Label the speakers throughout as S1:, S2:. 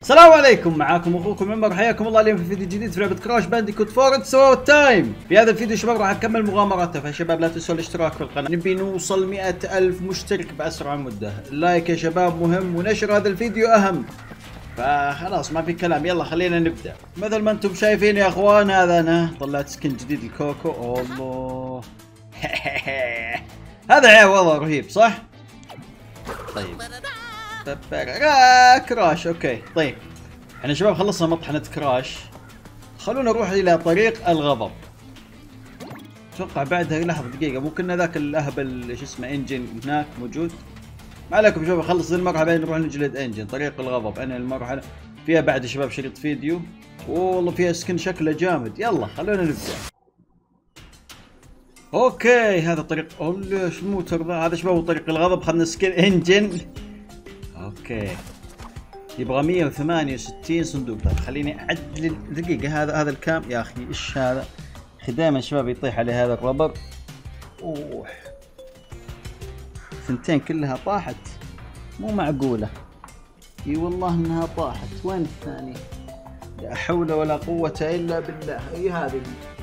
S1: السلام عليكم، معاكم اخوكم عمر، حياكم الله اليوم في فيديو جديد في لعبه كراش بانديكوت فورد تايم. في هذا الفيديو شباب راح نكمل مغامراتنا، فشباب لا تنسوا الاشتراك في القناه. نبي نوصل 100,000 مشترك باسرع مده. اللايك يا شباب مهم، ونشر هذا الفيديو اهم. فخلاص ما في كلام، يلا خلينا نبدا. مثل ما انتم شايفين يا اخوان، هذا انا طلعت سكن جديد الكوكو. الله هذا عيب والله رهيب صح؟ طيب كراش. اوكي طيب احنا شباب خلصنا مطحنة كراش، خلونا نروح الى طريق الغضب. اتوقع بعدها لحظة دقيقة، ممكن ذاك الاهبل شو اسمه انجن هناك موجود. ما عليكم شباب، خلص ذي المرحلة بعدين نروح نجلد انجن. طريق الغضب انا المرحلة فيها بعد شباب شريط فيديو، والله فيها سكن شكله جامد. يلا خلونا نبدأ. اوكي هذا طريق ليش الموتر ذا؟ هذا شباب طريق الغضب. خلنا سكن انجن. اوكي يبغى 168 صندوق. طيب خليني اعدل دقيقة. هذا الكام يا اخي ايش هذا؟ اخي دائما شباب يطيح عليه هذا الربر. اوه ثنتين كلها طاحت، مو معقولة. اي والله انها طاحت. وين الثاني؟ لا حول ولا قوة الا بالله. اي هذه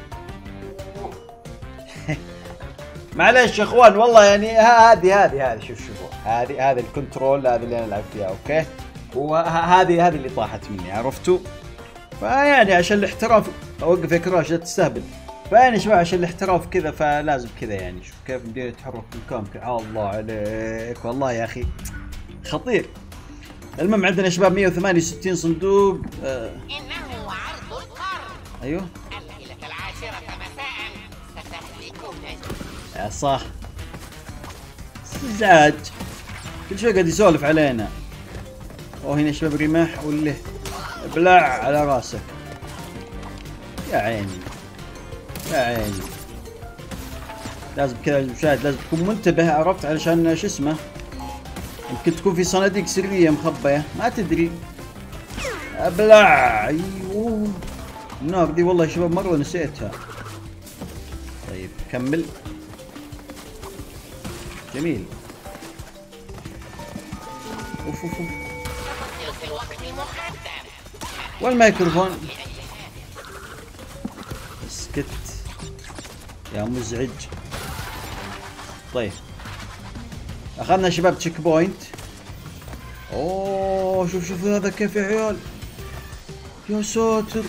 S1: معليش يا اخوان والله، يعني هذه شوفوا هذه الكنترول، هذه اللي انا العب فيها. اوكي وهذه اللي طاحت مني، عرفتوا؟ فيعني عشان الاحتراف اوقف يا كراش لا تستهبل. فيعني شباب عشان الاحتراف كذا فلازم كذا. يعني شوف كيف مدير يتحرك بالكام. الله عليك والله يا اخي خطير. المهم عندنا شباب 168 صندوق.
S2: إنه عرض القرن.
S1: ايوه
S2: الليلة 10 مساء ستهلكون.
S1: يا صح زعج كل شوي قاعد يسولف علينا. هنا شباب رماح والله بلع على راسك. يا عيني يا عيني، لازم كذا المشاهد لازم تكون منتبه، عرفت؟ علشان شو اسمه يمكن تكون في صناديق سرية مخبية ما تدري. ابلع. ايوه النار دي والله يا شباب مرة نسيتها. طيب كمل. جميل. اوف اوف والميكروفون اسكت يا مزعج. طيب اخذنا شباب تشيك بوينت. اوه شوف هذا كيف يا عيال، يا ساتر.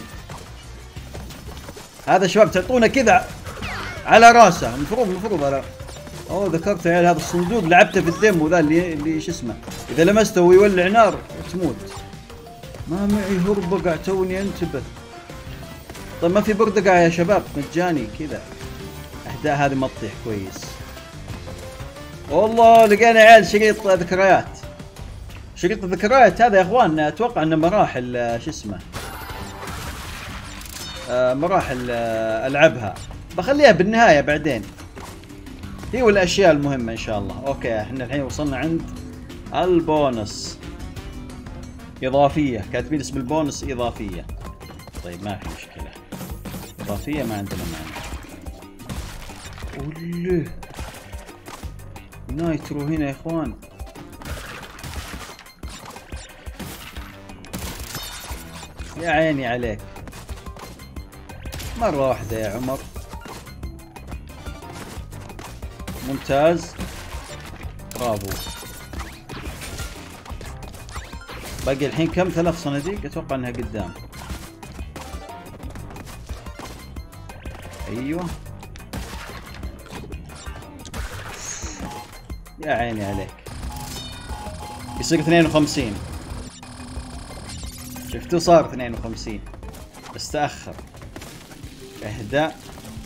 S1: هذا شباب تعطونا كذا على راسه، المفروض على. ذكرت يا عيال هذا الصندوق لعبته في الديمو ذا اللي شو اسمه، اذا لمسته ويولع نار تموت. ما معي هربقع توني انتبه. طيب ما في بردقع يا شباب مجاني كذا. اهداء هذه ما تطيح كويس. والله لقينا عيال شريط ذكريات. شريط الذكريات هذا يا اخوان اتوقع انه مراحل شو اسمه مراحل العبها، بخليها بالنهاية بعدين. هي والاشياء المهمة ان شاء الله. اوكي احنا الحين وصلنا عند البونص. اضافية، كاتبين اسم البونص اضافية. طيب ما في مشكلة، اضافية ما عندنا مانع. اوله نايترو هنا يا اخوان. يا عيني عليك مرة واحدة يا عمر. ممتاز برافو. باقي الحين كم؟ 3 صناديق اتوقع انها قدام. ايوه يا عيني عليك. يصير 52. شفتوا صار 52 بس تأخر. اهداء.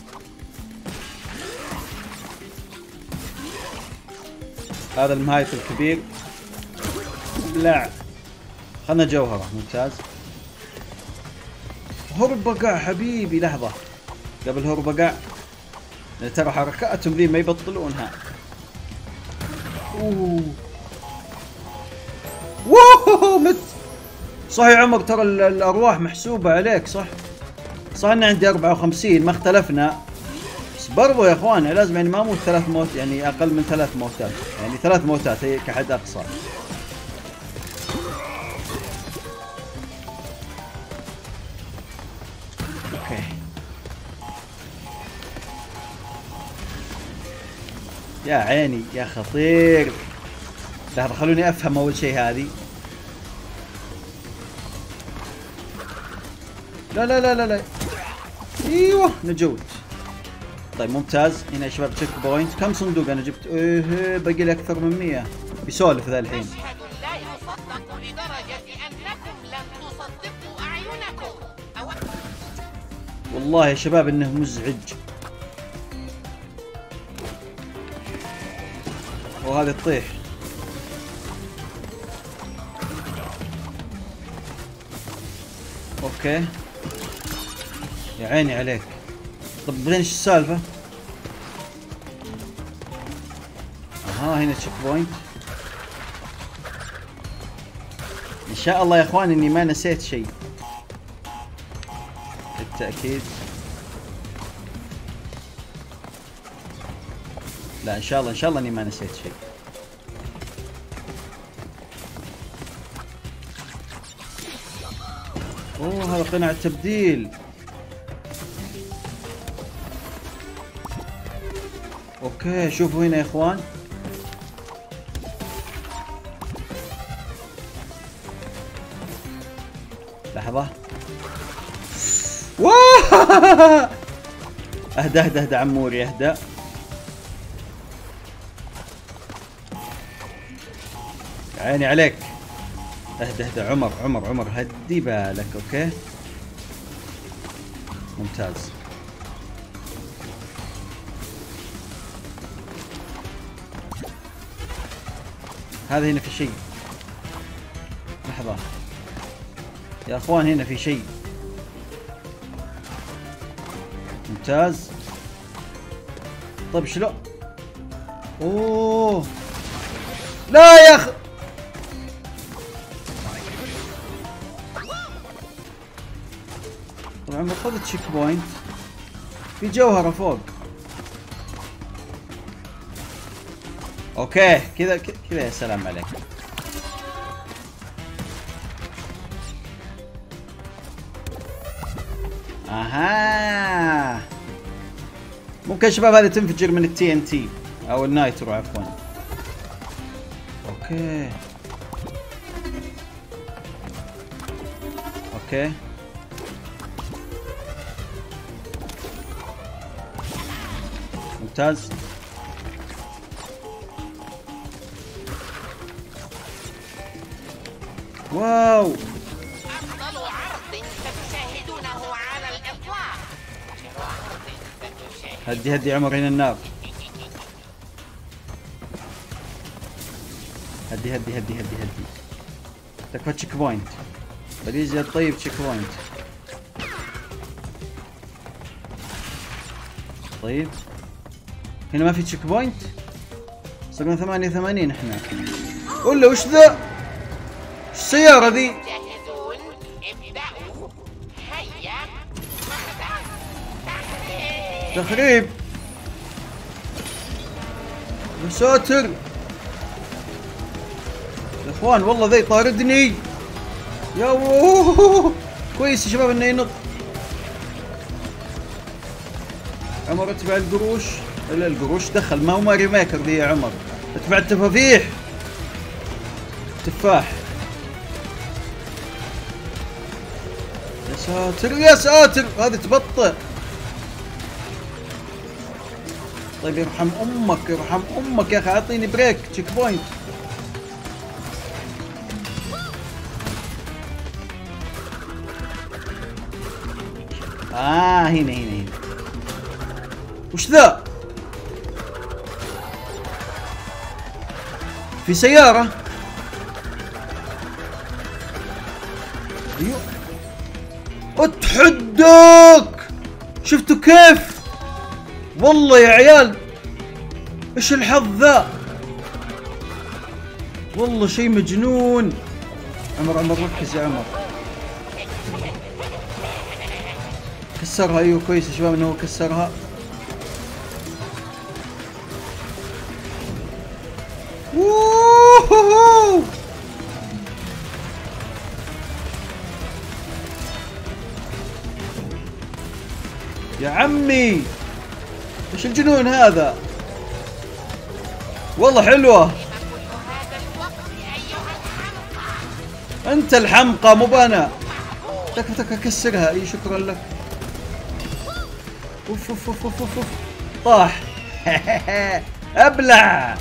S1: هذا المهايط الكبير. لا خلنا جوهرة. ممتاز. هربقع حبيبي. لحظة قبل هربقع، ترى حركاتهم ذي ما يبطلونها. ووو مت. صح يا عمر ترى الارواح محسوبة عليك. صح انا عندي 54 ما اختلفنا، بس برضو يا اخوان لازم يعني ما اموت 3 موت، يعني اقل من 3 موتات، يعني 3 موتات هي كحد اقصى. اوكي. يا عيني يا خطير. لحظة خلوني افهم اول شيء هذه. لا لا لا لا لا. ايوه نجوت. طيب ممتاز. هنا يا شباب تشيك بوينت. كم صندوق انا جبت؟ ايه باقي لي اكثر من 100. بيسولف ذا الحين.
S2: مشهد لا يصدق لدرجة أنكم لم تصدقوا أعينكم.
S1: والله يا شباب انه مزعج. وهذه تطيح. اوكي. يا عيني عليك. طب بعدين ايش السالفة؟ اها هنا تشيك بوينت. ان شاء الله يا اخوان اني ما نسيت شيء. بالتأكيد. لا ان شاء الله اني ما نسيت شيء. اوه هذا قناع التبديل. اوكي شوفوا هنا يا اخوان. لحظة. واه اهدى اهدى اهدى عموري اهدى. عيني عليك. اهدى اهدى عمر هدي بالك. اوكي ممتاز. هذا هنا في شيء. لحظة يا اخوان هنا في شيء. ممتاز. طيب شلون؟ اوه لا يا اخي. طبعا المفروض تشيك بوينت. في جوهرة فوق. اوكي كذا كذا يا سلام عليك. اها ممكن شباب هذه تنفجر من التي ان تي او النايترو عفوا. اوكي اوكي ممتاز. واو
S2: أفضل عرض ستشاهدونه على الإطلاق.
S1: هدي هدي عمر هنا النار. هدي هدي هدي هدي هدي. تكفى تشيك بوينت. بليزي الطيب تشيك بوينت. طيب هنا ما في تشيك بوينت. صرنا 88 احنا. ولا وش ذا؟ ايش السيارة ذي؟
S2: جاهزون؟ ابدأوا. هيا.
S1: تخريب. يا ساتر يا اخوان والله ذي طاردني. يا ووووو. كويس يا شباب انه ينط. عمر اتبع القروش. لا القروش دخل ما هو ماري ميكر ذي يا عمر. اتبع التفافيح. تفاح. يا ساتر يا ساتر هذه تبطئ. طيب يرحم امك يرحم امك يا اخي اعطيني بريك تشيك بوينت. هنا وش ذا؟ في سيارة. ايوه اتحداك. شفتوا كيف؟ والله يا عيال ايش الحظ ذا؟ والله شيء مجنون. عمر ركز يا عمر. كسرها. ايوه كويس يا شباب انه هو كسرها. ووووو. يا عمي ايش الجنون هذا؟ والله حلوة. انت الحمقى مو بانا. تك تك اكسرها. اي شكرا لك. اوف اوف اوف اوف اوف. طاح. ابلع.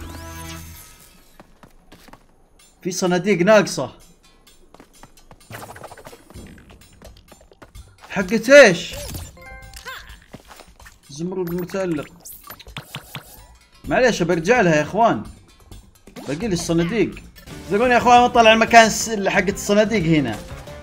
S1: في صناديق ناقصة. حقت ايش؟ زمرد متألق. معليش برجع لها يا اخوان. باقي لي الصناديق. اعذروني يا اخوان اطلع المكان حقت الصناديق هنا.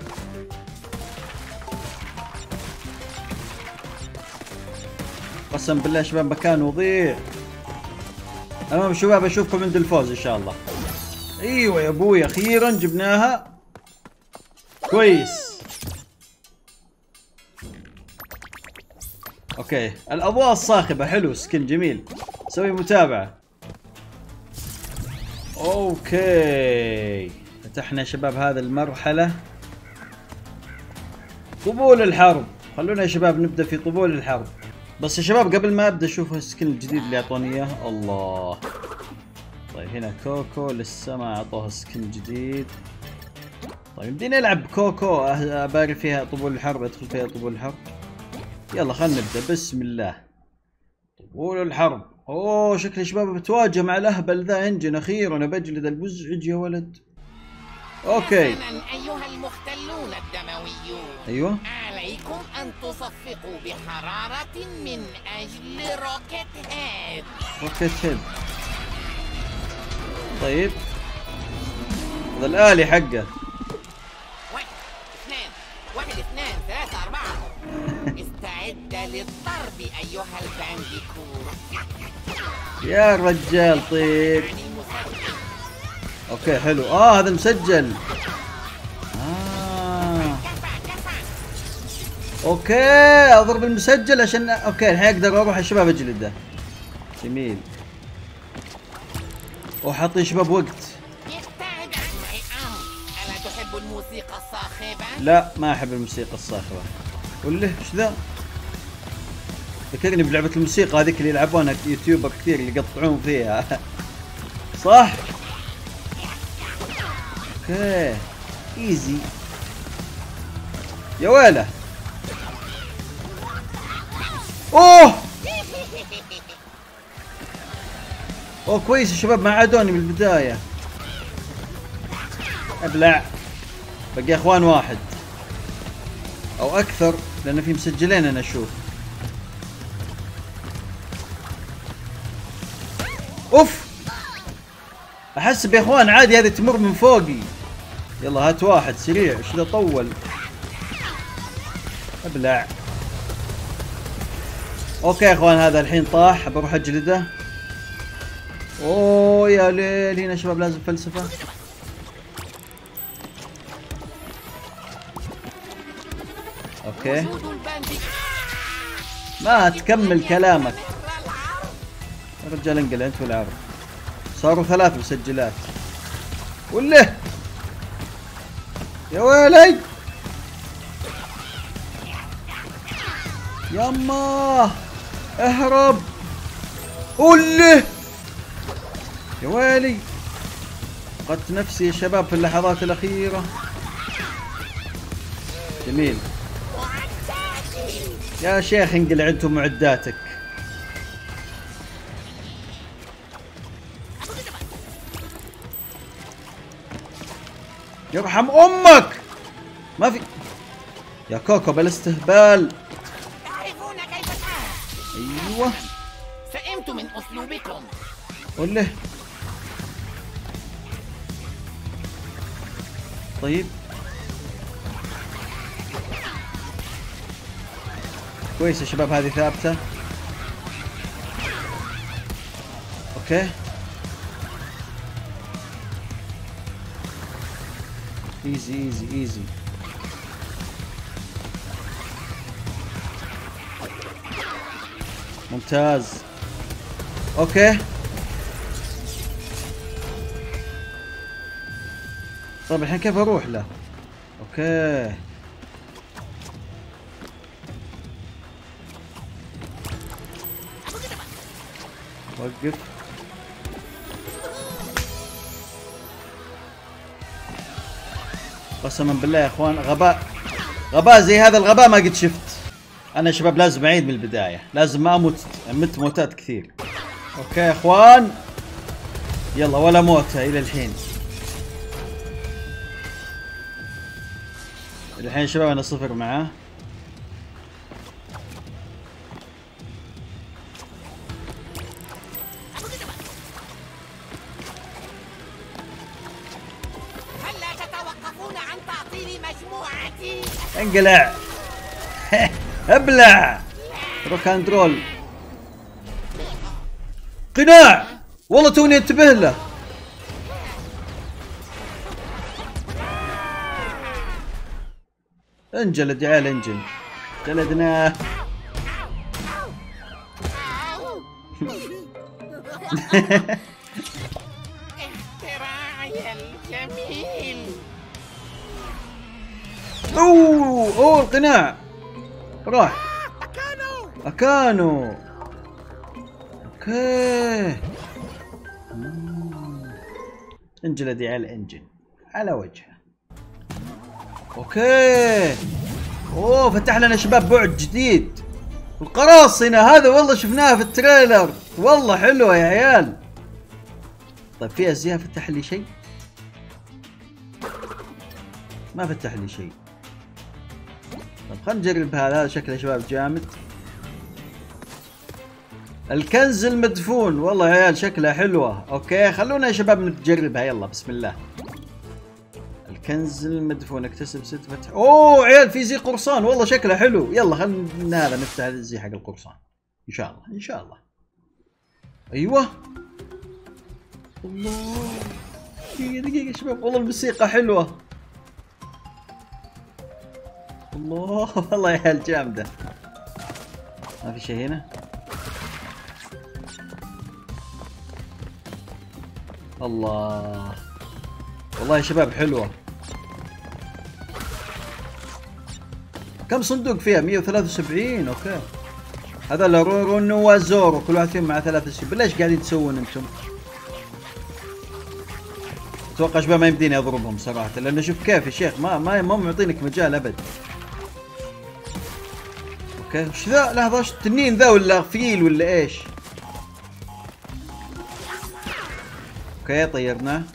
S1: قسم بالله يا شباب مكان وضيع. المهم شباب اشوفكم عند الفوز ان شاء الله. ايوه يا ابوي اخيرا جبناها. كويس. اوكي الاضواء الصاخبة حلو سكن جميل. سوي متابعة. اوكي فتحنا يا شباب هذه المرحلة. طبول الحرب. خلونا يا شباب نبدأ في طبول الحرب. بس يا شباب قبل ما ابدأ اشوف السكن الجديد اللي اعطوني اياه. الله. طيب هنا كوكو لسه ما اعطوها سكن جديد. طيب بدينا نلعب كوكو اباري فيها طبول الحرب ادخل فيها طبول الحرب. يلا خلنا نبدأ بسم الله. طبول الحرب. اوه شكلي شباب بتواجه مع الاهبل ذا انجن اخيرا بجلد المزعج يا ولد. اوكي.
S2: حسناً أيها المختلون الدمويون.
S1: ايوه.
S2: عليكم أن تصفقوا بحرارة من أجل روكيت هيد.
S1: روكيت هيد. طيب هذا الآلي حقه.
S2: 1 2 1 2 3 4. استعد للضرب أيها البانديكوت.
S1: يا رجال طيب.
S2: يعني مسجل.
S1: اوكي حلو. هذا مسجل. اوكي اضرب المسجل عشان اوكي الحين اقدر اروح الشباب اجلده. جميل. وحاطين شباب وقت.
S2: ابتعد عن معي أمر. ألا تحب الموسيقى الصاخبة؟
S1: لا ما احب الموسيقى الصاخبة. وله ايش ذا؟ ذكرني بلعبة الموسيقى هذيك اللي يلعبونها يوتيوبر كثير اللي يقطعون فيها. صح؟ اوكي ايزي. يا ويله. اوه اوه كويس يا شباب ما عادوني من البداية. ابلع. بقي اخوان واحد او اكثر لان في مسجلين انا اشوف. اوف احسب يا اخوان عادي هذه تمر من فوقي. يلا هات واحد سريع. ايش ذا طول. ابلع. اوكي يا اخوان هذا الحين طاح بروح اجلده. اوه يا ليل. هنا شباب لازم فلسفة. اوكي ما تكمل كلامك يا رجال. انقل انت والعرض. صاروا 3 مسجلات. وله يا ويلي. يما اهرب. وله يا ويلي. فقدت نفسي يا شباب في اللحظات الأخيرة. جميل يا شيخ. انقل انتم معداتك. يرحم امك. ما في يا كوكو بالاستهبال.
S2: تعرفون كيف أفعل.
S1: ايوه
S2: سئمت من أسلوبكم.
S1: قول له. طيب كويس يا شباب هذه ثابتة. اوكي ايزي ايزي ايزي. ممتاز. اوكي طيب الحين كيف اروح له؟ اوكي وقف. قسما بالله يا اخوان غباء، غباء زي هذا الغباء ما قد شفت. انا يا شباب لازم اعيد من البداية، لازم ما اموت، مت موتات كثير. اوكي يا اخوان يلا، ولا موتة الى الحين. الحين شباب انا 0 معاه.
S2: هلا تتوقفون عن تعطيل مجموعتي؟
S1: انقلع. ابلع. روك اند رول. قناع، والله توني انتبه له. انجلد يا عيال، انجل. جلدناه.
S2: اختراعي الجميل.
S1: اوه القناع راح. اكانو. اوكي. انجلد يا عيال، انجل على وجهه. اوكي. اوه فتح لنا شباب بعد جديد. القراصنة هذا والله شفناها في التريلر، والله حلوة يا عيال. طيب في ازياء فتح لي شيء؟ ما فتح لي شيء. طيب خلينا نجرب هذا شكله شباب جامد. الكنز المدفون، والله يا عيال شكلها حلوة. اوكي خلونا يا شباب نجربها، يلا بسم الله. الكنز المدفون، اكتسب 6 فتح. اوه عيال في زي قرصان، والله شكله حلو. يلا خلينا هذا نفتح الزي حق القرصان ان شاء الله، ان شاء الله. ايوه الله. دقيقة يا شباب، والله الموسيقى حلوة. الله والله يا عيال جامدة. ما في شيء هنا. الله والله يا شباب حلوة. كم صندوق فيها؟ 173. اوكي هذا رونو وزورو، كل واحد فيهم مع 3 شباب. ليش قاعدين تسوون انتم؟ اتوقع شباب ما يمديني اضربهم صراحة، لانه شوف كيف يا شيخ، ما معطينك مجال ابد. اوكي وش ذا؟ لحظة، وش التنين ذا ولا فيل ولا ايش؟ اوكي طيرناه.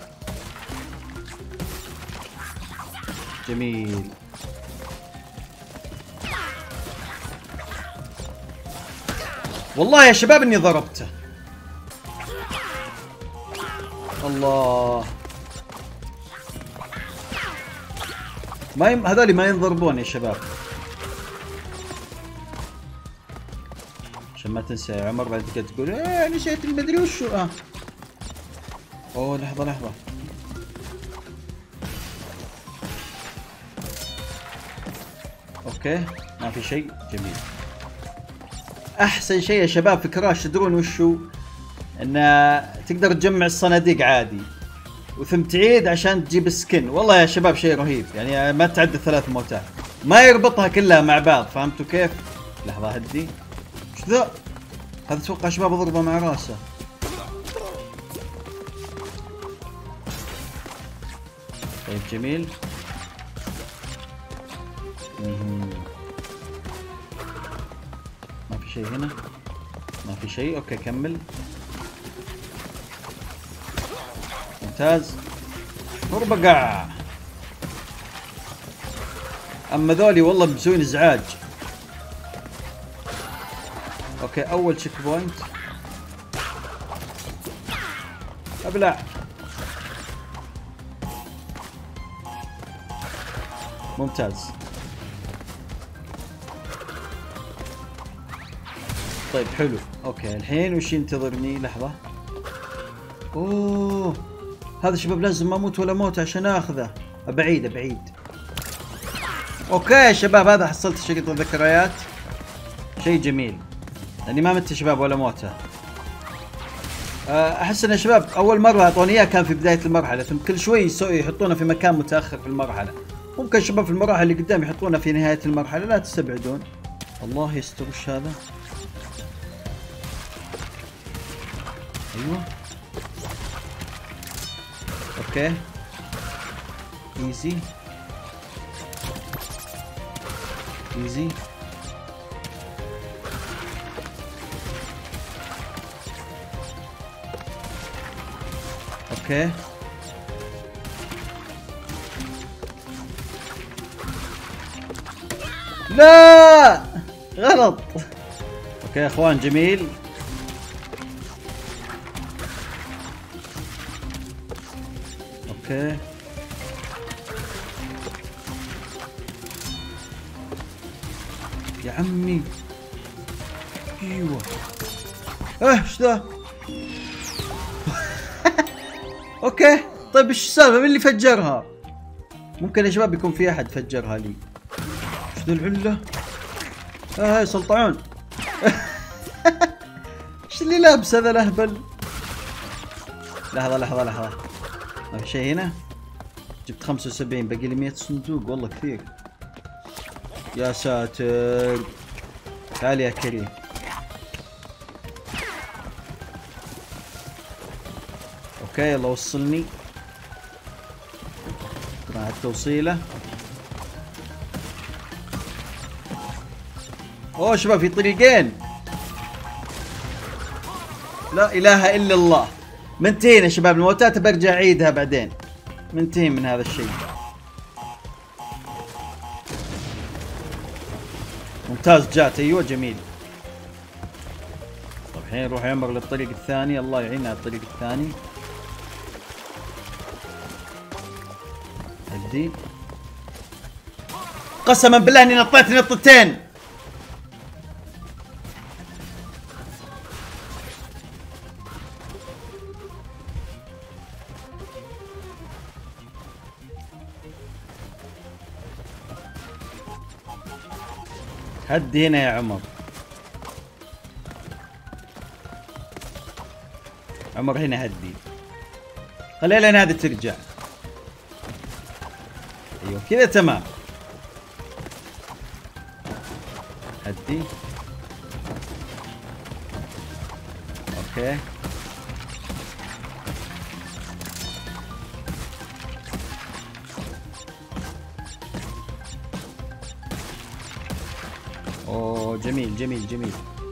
S1: جميل. والله يا شباب اني ضربته. الله ما هذول ما ينضربون يا شباب. عشان ما تنسى يا عمر بعد كده تقول ايه نسيت المدري وشو. اوه لحظة. اوكي ما في شيء. جميل. احسن شيء يا شباب في كراش تدرون وشو؟ انه تقدر تجمع الصناديق عادي وثم تعيد عشان تجيب سكن. والله يا شباب شيء رهيب، يعني ما تعدى 3 موتات، ما يربطها كلها مع بعض. فهمتوا كيف؟ لحظة هدي. ايش ذا؟ هذا اتوقع شباب اضربه مع راسه. طيب جميل. ما في شيء هنا، ما في شيء. اوكي كمل. ممتاز. اربقع. اما ذولي والله مسوين ازعاج. اوكي اول تشيك بوينت. ابلع. ممتاز. طيب حلو. اوكي الحين وش ينتظرني؟ لحظة. اوه هذا شباب لازم ما اموت ولا موت عشان اخذه. بعيد. اوكي يا شباب هذا حصلت شريط الذكريات، شيء جميل لاني ما مت شباب ولا موته. احس ان يا شباب اول مرة اعطوني اياه كان في بداية المرحلة، ثم كل شوي يحطونه في مكان متاخر في المرحلة. ممكن شباب في المراحل اللي قدام يحطونه في نهاية المرحلة، لا تستبعدون. الله يستر. وش هذا؟ ايوه اوكي ايزي ايزي. اوكي لا غلط. اوكي يا اخوان جميل. اوكي يا عمي ايوه ايش ذا. اوكي طيب ايش السالفه؟ مين اللي فجرها؟ ممكن يا شباب يكون في احد فجرها لي. ايش ذا العله؟ هاي سلطعون. ايش اللي لابس هذا الاهبل؟ لحظه لحظه لحظه، ما في شيء هنا؟ جبت 75 باقي لي 100 صندوق والله كثير. يا ساتر تعال يا كريم. اوكي يلا وصلني مع التوصيله. اوه شباب في طريقين. لا اله الا الله. منتهين يا شباب الموتات برجع اعيدها بعدين. منتهين من هذا الشيء. ممتاز جات ايوه جميل. طيب الحين نروح يمر للطريق الثاني. الله يعيننا على الطريق الثاني. هدي قسما بالله اني نطيت نطتين. هدي هنا يا عمر. عمر هنا هدي. خليها لين هذه ترجع. ايوه كذا تمام. هدي. اوكي اوه جميل جميل جميل.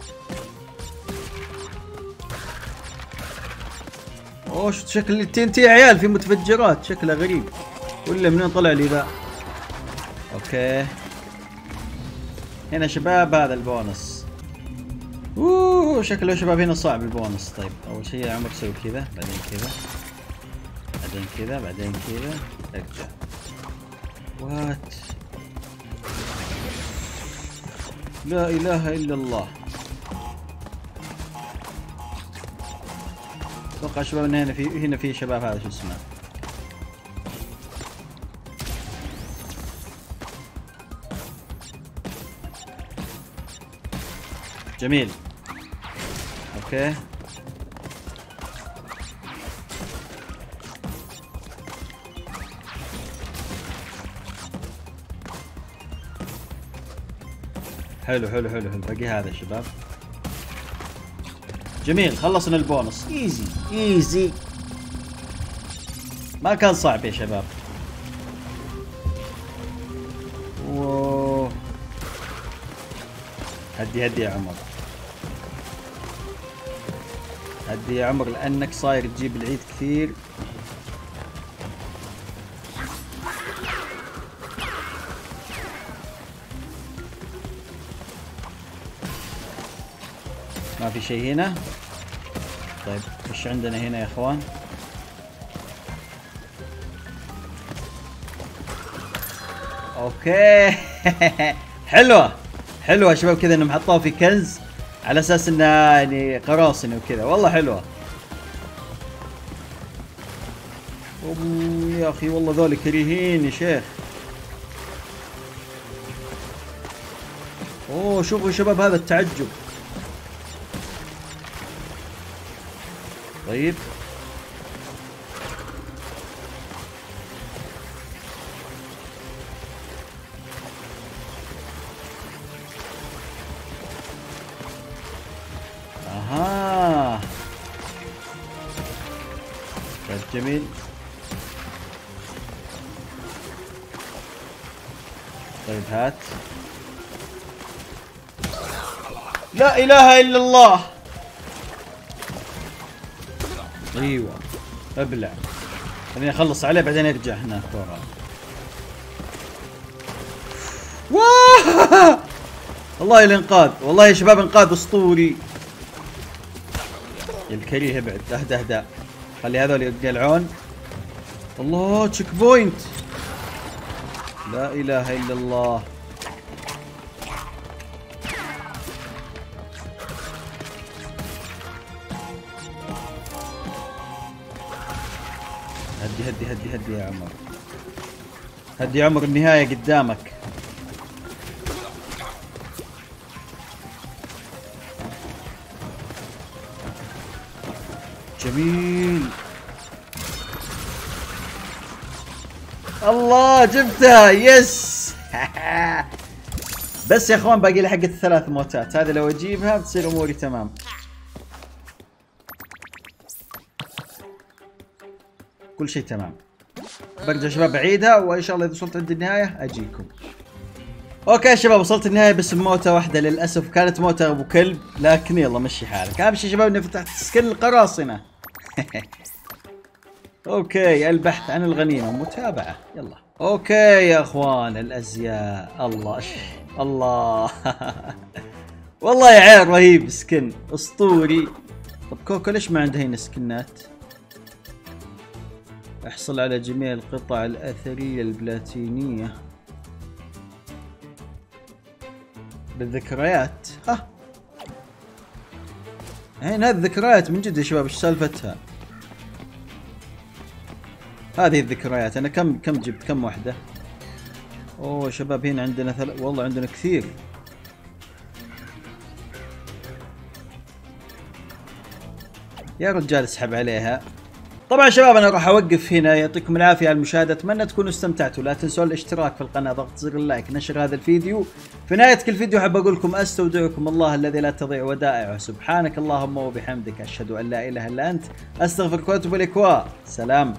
S1: اوه شكل التين تي يا عيال في متفجرات شكلها غريب. ولا منين طلع لي ذا؟ اوكي هنا شباب هذا البونص. اوه شكله شباب هنا صعب البونص. طيب اول شيء يا عمر سوي كذا بعدين كذا بعدين كذا بعدين كذا ارجع. وات لا اله الا الله. اتوقع شباب ان هنا في شباب هذا شو اسمه. جميل اوكي حلو حلو حلو حلو. باقي هذا الشباب. جميل خلصنا البونص. ايزي ايزي ما كان صعب يا شباب. اوه هدي هدي يا عمر. هدي يا عمر لانك صاير تجيب العيد كثير. ما في شيء هنا. طيب ايش عندنا هنا يا اخوان؟ اوكي حلوه حلوه يا شباب كذا انهم حطوها في كنز على اساس انها يعني قراصنه وكذا. والله حلوه. يا اخي والله ذول كريهين يا شيخ. اوه شوفوا يا شباب هذا التعجب. طيب اها جميل. طيب هات. لا اله الا الله. ايوه ابلع. خليني اخلص عليه بعدين ارجع هناك ورا. واه والله الانقاذ، والله يا شباب انقاذ اسطوري. يا الكريه ابعد. اهدى اهدى، خلي هذول يقلعون. الله تشيك بوينت. لا اله الا الله. هدي هدي هدي هدي يا عمر، هدي يا عمر، النهاية قدامك. جميل. الله جبتها يس. بس يا اخوان باقي لي حق الثلاث موتات، هذه لو اجيبها بتصير اموري تمام. كل شيء تمام. برجع شباب بعيدها وان شاء الله اذا وصلت عند النهايه اجيكم. اوكي يا شباب وصلت النهايه بس بموته واحده للاسف، كانت موته ابو كلب، لكن يلا مشي حالك. اهم شيء شباب اني فتحت سكن القراصنه. اوكي البحث عن الغنيمه، متابعه، يلا. اوكي يا اخوان الازياء، الله الله. والله يا عيال رهيب، سكن اسطوري. طب كوكو ليش ما عنده هنا سكنات؟ احصل على جميع القطع الاثريه البلاتينيه بالذكريات. ها هنا الذكريات من جد يا شباب، ايش سالفتها؟ هذه الذكريات. انا كم جبت؟ كم واحده؟ اوه شباب هنا عندنا والله عندنا كثير. يا رجال اسحب عليها. طبعا شباب انا راح اوقف هنا، يعطيكم العافيه على المشاهده، اتمنى تكونوا استمتعتوا. لا تنسون الاشتراك في القناه، ضغط زر اللايك، نشر هذا الفيديو. في نهايه كل فيديو احب اقول لكم استودعكم الله الذي لا تضيع ودائعه. سبحانك اللهم وبحمدك، اشهد ان لا اله الا انت، استغفرك واتوب اليك، وسلام.